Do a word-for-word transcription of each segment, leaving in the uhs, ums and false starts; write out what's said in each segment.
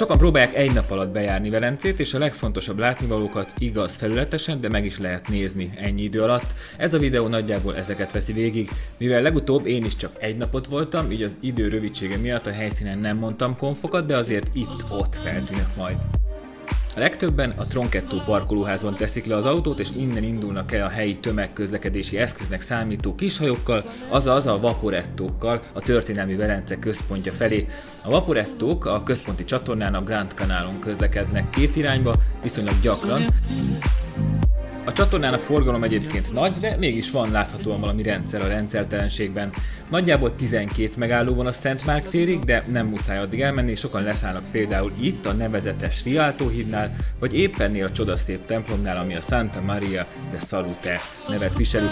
Sokan próbálják egy nap alatt bejárni Velencét, és a legfontosabb látnivalókat igaz felületesen, de meg is lehet nézni ennyi idő alatt. Ez a videó nagyjából ezeket veszi végig. Mivel legutóbb én is csak egy napot voltam, így az idő rövidsége miatt a helyszínen nem mondtam konfokat, de azért itt-ott feltűnök majd. A legtöbben a Tronchetti parkolóházban teszik le az autót, és innen indulnak el a helyi tömegközlekedési eszköznek számító kishajókkal, azaz a vaporettókkal a történelmi Velence központja felé. A vaporettók a központi csatornán, a Grand Canalon közlekednek két irányba, viszonylag gyakran. A csatornán a forgalom egyébként nagy, de mégis van láthatóan valami rendszer a rendszertelenségben. Nagyjából tizenkét megálló van a Szent Márk térig, de nem muszáj addig elmenni, sokan leszállnak például itt a nevezetes Rialto hídnál, vagy éppennél a csodaszép templomnál, ami a Santa Maria de Salute nevet viseli.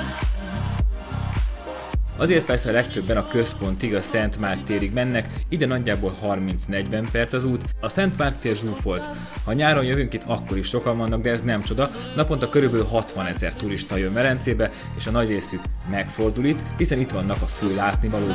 Azért persze a legtöbben a központig, a Szent Márk térig mennek, ide nagyjából harminc-negyven perc az út. A Szent Márk tér zsúfolt. Ha nyáron jövünk, itt akkor is sokan vannak, de ez nem csoda. Naponta körülbelül hatvanezer turista jön Velencébe, és a nagy részük megfordul itt, hiszen itt vannak a fő látnivalók.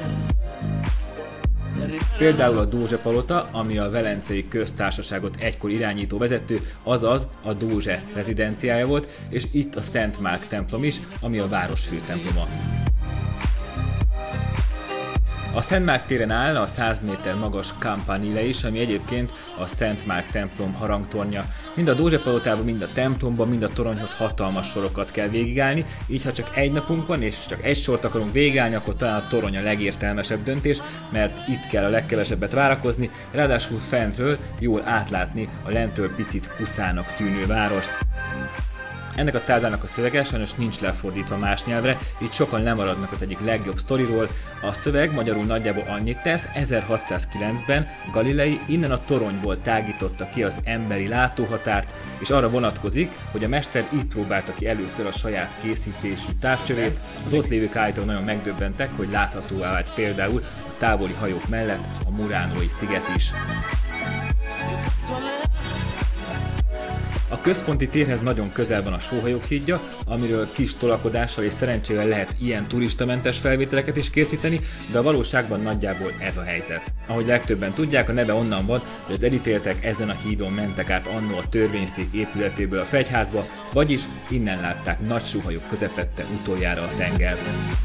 Például a Dózse palota, ami a Velencei Köztársaságot egykor irányító vezető, azaz a Dózse rezidenciája volt, és itt a Szent Márk templom is, ami a város főtemploma. A Szent Márk téren áll a száz méter magas Campanile is, ami egyébként a Szent Márk templom harangtornya. Mind a Dózse palotában, mind a templomban, mind a toronyhoz hatalmas sorokat kell végigállni, így ha csak egy napunk van és csak egy sort akarunk végigállni, akkor talán a torony a legértelmesebb döntés, mert itt kell a legkevesebbet várakozni, ráadásul fentről jól átlátni a lentől picit puszának tűnő várost. Ennek a táblának a szövege sajnos nincs lefordítva más nyelvre, így sokan lemaradnak az egyik legjobb sztoriról. A szöveg magyarul nagyjából annyit tesz: ezerhatszázkilencben Galilei innen a toronyból tágította ki az emberi látóhatárt, és arra vonatkozik, hogy a mester itt próbálta ki először a saját készítésű távcsövét. Az ott lévők állítólag nagyon megdöbbentek, hogy láthatóvá vált például a távoli hajók mellett a Muránói sziget is. A központi térhez nagyon közel van a Sóhajók hídja, amiről kis tolakodással és szerencsével lehet ilyen turistamentes felvételeket is készíteni, de a valóságban nagyjából ez a helyzet. Ahogy legtöbben tudják, a neve onnan van, hogy az elítéltek ezen a hídon mentek át annó a törvényszék épületéből a Fegyházba, vagyis innen látták nagy sóhajók közepette utoljára a tengert.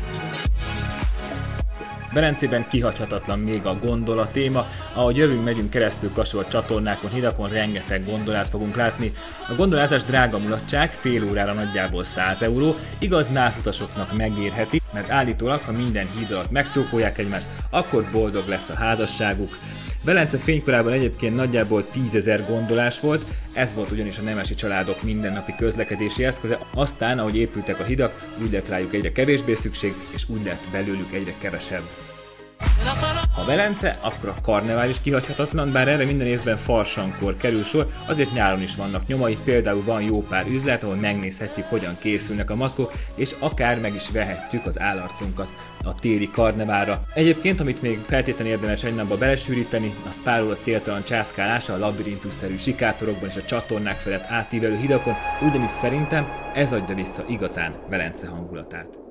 Velencében kihagyhatatlan még a gondola téma, ahogy jövünk, megyünk keresztül kasolt csatornákon, hidakon, rengeteg gondolát fogunk látni. A gondolázás drága mulatság, fél órára nagyjából száz euró, igaz nászutasoknak megérheti, mert állítólag, ha minden híd alatt megcsókolják egymást, akkor boldog lesz a házasságuk. Velence fénykorában egyébként nagyjából tízezer gondolás volt, ez volt ugyanis a nemesi családok mindennapi közlekedési eszköze, aztán ahogy épültek a hidak, úgy lett rájuk egyre kevésbé szükség, és úgy lett belőlük egyre kevesebb. Ha Velence, akkor a karnevál is kihagyhatatlan, bár erre minden évben farsankor kerül sor, azért nyáron is vannak nyomai, például van jó pár üzlet, ahol megnézhetjük, hogyan készülnek a maszkok, és akár meg is vehetjük az állarcunkat a téli karneválra. Egyébként, amit még feltétlenül érdemes egy napba belesűríteni, az párul a céltalan császkálása a labirintusszerű sikátorokban és a csatornák felett átívelő hidakon, ugyanis szerintem ez adja vissza igazán Velence hangulatát.